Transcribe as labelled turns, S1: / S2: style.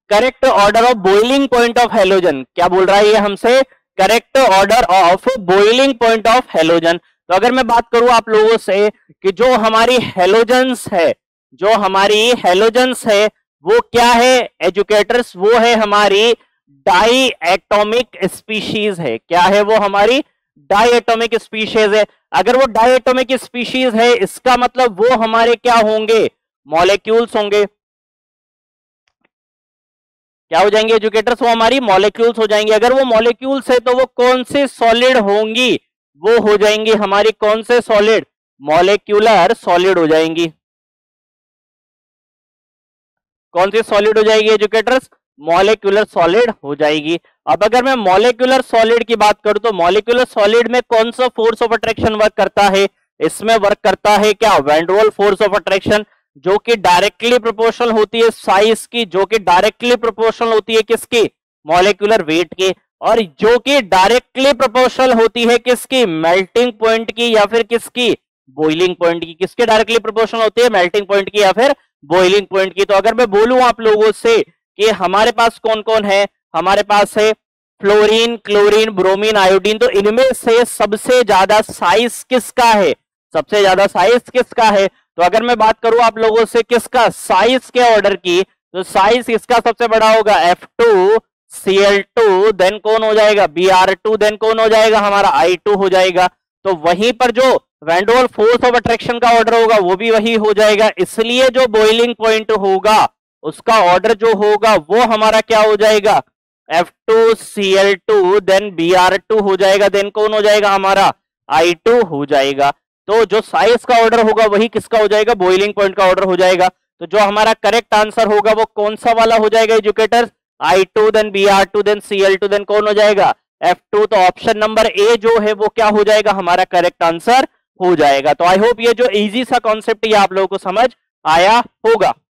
S1: Correct order of boiling point of halogen. क्या बोल रहा है ये हमसे? Correct order of boiling point of halogen. तो अगर मैं बात करूं आप लोगों से कि जो हमारी हेलोजन्स है, जो हमारी हेलोजन्स है वो क्या है एजुकेटर्स? वो है हमारी डाई एटॉमिक स्पीशीज है। क्या है वो? हमारी डाई एटॉमिक स्पीशीज है। अगर वो डाई एटॉमिक स्पीशीज है इसका मतलब वो हमारे क्या होंगे? मॉलिक्यूल्स होंगे। क्या हो जाएंगे एजुकेटर्स? वो हमारी मॉलिक्यूल्स हो जाएंगे। अगर वो मॉलिक्यूल्स है तो वो कौन से सॉलिड होंगी? वो हो जाएंगी हमारी कौन से सॉलिड? मॉलिक्यूलर सॉलिड हो जाएंगी। कौन सी सॉलिड हो जाएगी एजुकेटर्स? मॉलिक्यूलर सॉलिड हो जाएगी। अब अगर मैं मॉलिक्यूलर सॉलिड की बात करूं तो मॉलिक्यूलर सॉलिड में कौन सा फोर्स ऑफ अट्रैक्शन वर्क करता है? इसमें वर्क करता है क्या? Van der Waals force of attraction, जो कि डायरेक्टली प्रोपोर्शनल होती है साइज की, जो कि डायरेक्टली प्रोपोर्शनल होती है किसकी? मॉलिक्यूलर वेट की, और जो कि डायरेक्टली प्रोपोर्शनल होती है किसकी? मेल्टिंग पॉइंट की या फिर किसकी? बॉइलिंग पॉइंट की। किसके डायरेक्टली प्रोपोर्शनल होती है? मेल्टिंग पॉइंट की या फिर बॉइलिंग पॉइंट की। तो अगर मैं बोलूं आप लोगों से कि हमारे पास कौन कौन है, हमारे पास है फ्लोरीन, क्लोरीन, ब्रोमीन, आयोडीन। तो इनमें से सबसे ज्यादा साइज किसका है? सबसे ज्यादा साइज किसका है? तो अगर मैं बात करूं आप लोगों से किसका साइज के ऑर्डर की, तो साइज किसका सबसे बड़ा होगा? F2Cl2, देन कौन हो जाएगा? Br2, देन कौन हो जाएगा? हमारा I2 हो जाएगा। तो वहीं पर जो van der Waals force of attraction का ऑर्डर होगा वो भी वही हो जाएगा। इसलिए जो बॉइलिंग पॉइंट होगा उसका ऑर्डर जो होगा वो हमारा क्या हो जाएगा? F2Cl2, देन Br2 हो जाएगा, देन कौन हो जाएगा? हमारा I2 हो जाएगा। तो जो साइज का ऑर्डर होगा वही किसका हो जाएगा? बॉइलिंग पॉइंट का ऑर्डर हो जाएगा। तो जो हमारा करेक्ट आंसर होगा वो कौन सा वाला हो जाएगा educators? I2, then Br2, then Cl2, then कौन हो जाएगा? F2। तो ऑप्शन नंबर ए जो है वो क्या हो जाएगा? हमारा करेक्ट आंसर हो जाएगा। तो आई होप ये जो इजी सा कॉन्सेप्ट ये आप लोगों को समझ आया होगा।